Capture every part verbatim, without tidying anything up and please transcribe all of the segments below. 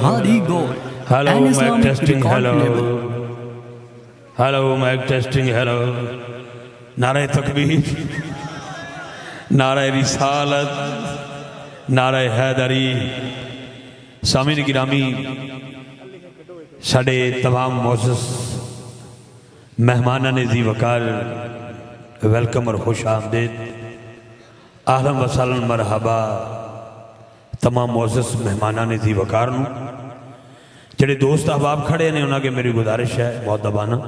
Hadi Gold. Hello, An mic Islamic testing, record hello. label. Hello, mic testing, hello. Nare takbir, nare risalat, nare haidari. Samin girami, sade tamam Moses, mehmanan zi wakal, welcome اور خوش آمدید. اہلا و سہلا مرحبا تمام معزز مہمانان ذی وقار نو. جڑے دوست احباب کھڑے نے انہاں کے میری گزارش ہے بہت دبانا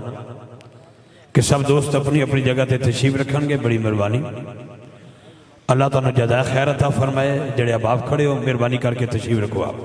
کہ سب دوست اپنی اپنی جگہ تے تشریف رکھن گے. بڑی مہربانی اللہ تعالیٰ جزائے خیر عطا فرمائے. جڑے احباب کھڑے ہو مہربانی کر کے تشریف رکھو. آپ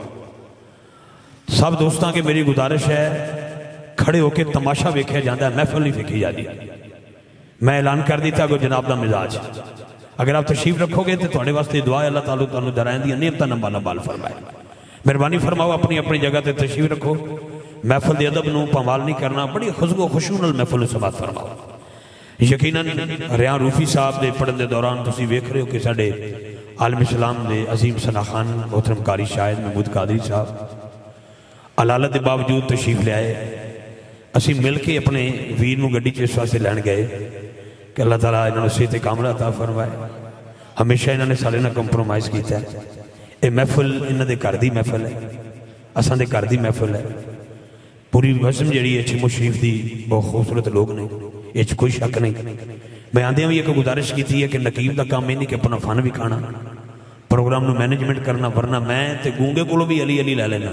سب دوستاں کے میری گزارش ہے کھڑے ہو کے تماشا ویکھیا جاندا ہے, محفل نہیں ویکھی جاندی. میں اعلان کر دیتا کہ جناب دا مزاج اگر آپ تشریف رکھو گے تو تھوڑے واسطے دعا ہے اللہ تعالیٰ تعالیٰ درائیں دیا نعمتاں نمبا نمبال فرمائے. مہربانی فرماؤ اپنی اپنی جگہ تے تشریف رکھو. محفل دی ادب نو پامال نہیں کرنا, بڑی خشوع و خشوع نال محفل نو سماعت فرماؤ. یقیناً ریاں روفی صاحب دے پڑھن دے دوران تسی ویکھ رہے ہو کہ ساڈے عالم اسلام دے عظیم ثنا خان محترم قاری شاہد محمود قادری صاحب علالت دے باوجود تشریف لے آئے. اسی مل کے اپنے ویر نو گڈی چ اس واسطے لین گئے کہ اللہ تعالیٰ انہوں نے صحت کاملہ عطا فرمائے. ہمیشہ انہوں نے سارے نہ کمپرومائز کیتا ہے. اے محفل انہوں نے گھر دی محفل ہے, اساں دے گھر دی محفل ہے. پوری وزم جڑی ہے چھ مشریف دی بہت خوبصورت لوگ نے, یہ کوئی شک نہیں. میں آندے ہوں یہ کہ گزارش کیتی ہے کہ نقیب دا کام میں نہیں کہ اپنا فن بھی کھانا, پروگرام نو مینجمنٹ کرنا, ورنہ میں تے گونگے کولو بھی علی علی لے لینا.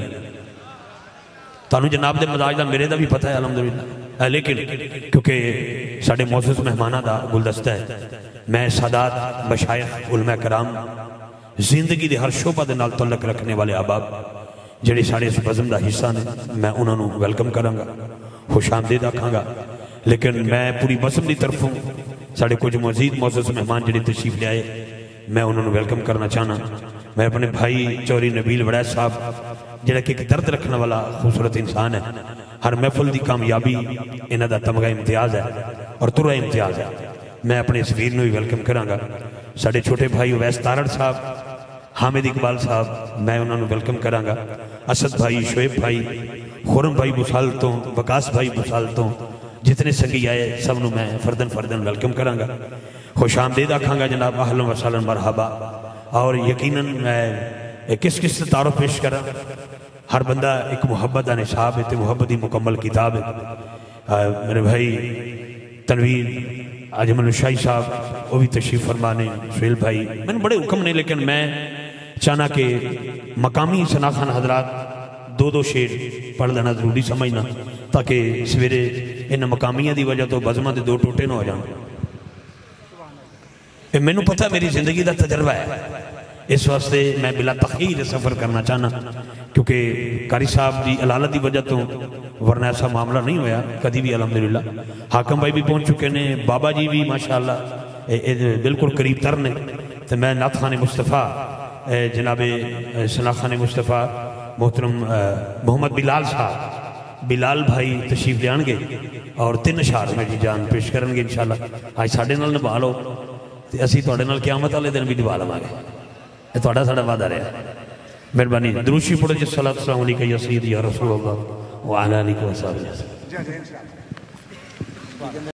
تانوں جناب دے مزاج دا میرے دا بھی پتہ ہے الحمدللہ, لیکن کیونکہ ساڑھے معزز مہمانہ دا گلدستہ ہے. میں سادات مشائخ علماء کرام زندگی دے ہر شعبہ دے نال تعلق رکھنے والے احباب جڑے ساڑھے اس بزم دا حصہ نے, میں انہوں نے ویلکم کروں گا, خوش آمدید آکھاں گا. لیکن میں پوری بزم دی طرف ہوں ساڑھے کچھ مزید معزز مہمان جڑے تشریف لے آئے میں انہوں نے ویلکم کرنا چاہنا. میں اپنے بھائی چوری نبیل وڑیس صاحب جڑا کہ ایک درد رکھنے والا خوبصورت انسان ہے, ہر محفل دی کامیابی انہاں دا تمغہ امتیاز ہے اور ترہ امتیاز ہے. میں اپنے اس ویر نو بھی ویلکم کراں گا. ساڑھے چھوٹے بھائی اویس تارڑ صاحب, حامد اقبال صاحب, میں انہوں نے ویلکم کراں گا. اسد بھائی, شعیب بھائی, خورم بھائی بسالتوں, وقاس بھائی بسالتوں, جتنے سنگی آئے سب نو میں فردن فردن ویلکم کراں گا. خوش آمدید آکھاں گا جناب, اہلا و سہلا مرحبا. اور یقیناً میں کس کس سے تعارف پیش کراں. ہر بندہ ایک محبت دا نصاب ہے, محبت ہی مکمل کتاب ہے. میرے بھائی تنویر اجمل الشاہی صاحب وہ بھی تشریف فرمانے, سہیل بھائی, میں نے بڑے حکم نہیں لیکن میں چاہنا کہ مقامی ثنا خان حضرات دو دو شیر پڑھ لینا ضروری سمجھنا تاکہ سویرے ان مقامیہ دی وجہ تو بزمہ دے دو ٹوٹے نہ ہو جاؤں. میں نے پتہ میری زندگی دا تجربہ ہے, اس واسطے میں بلا تخیر سفر کرنا چاہنا کیونکہ قاری صاحب دی علالت دی وجہ تو ورنہ ایسا معاملہ نہیں ہویا کدی بھی الحمدللہ. حاکم بھائی بھی پہنچ چکے نے, بابا جی بھی ماشاءاللہ بالکل قریب تر نے. تو میں نعت خان مصطفیٰ جناب ثنا خان مصطفیٰ محترم محمد بلال صاحب, بلال بھائی تشریف لے آن گے اور تین اشعار میں جی جان پیش کریں گے انشاءاللہ. آج ساڑھے نال نبھا لو تو اسی توڑے نال قیامت والے دن بھی نبھا لوں گے, یہ توڑا ساڑھا وعدہ رہا. مہربانی دروشی پڑھو جی صلی اللہ علیہ وسلم یا سید یا رسول اللہ وعلا علیکم و صحابہ.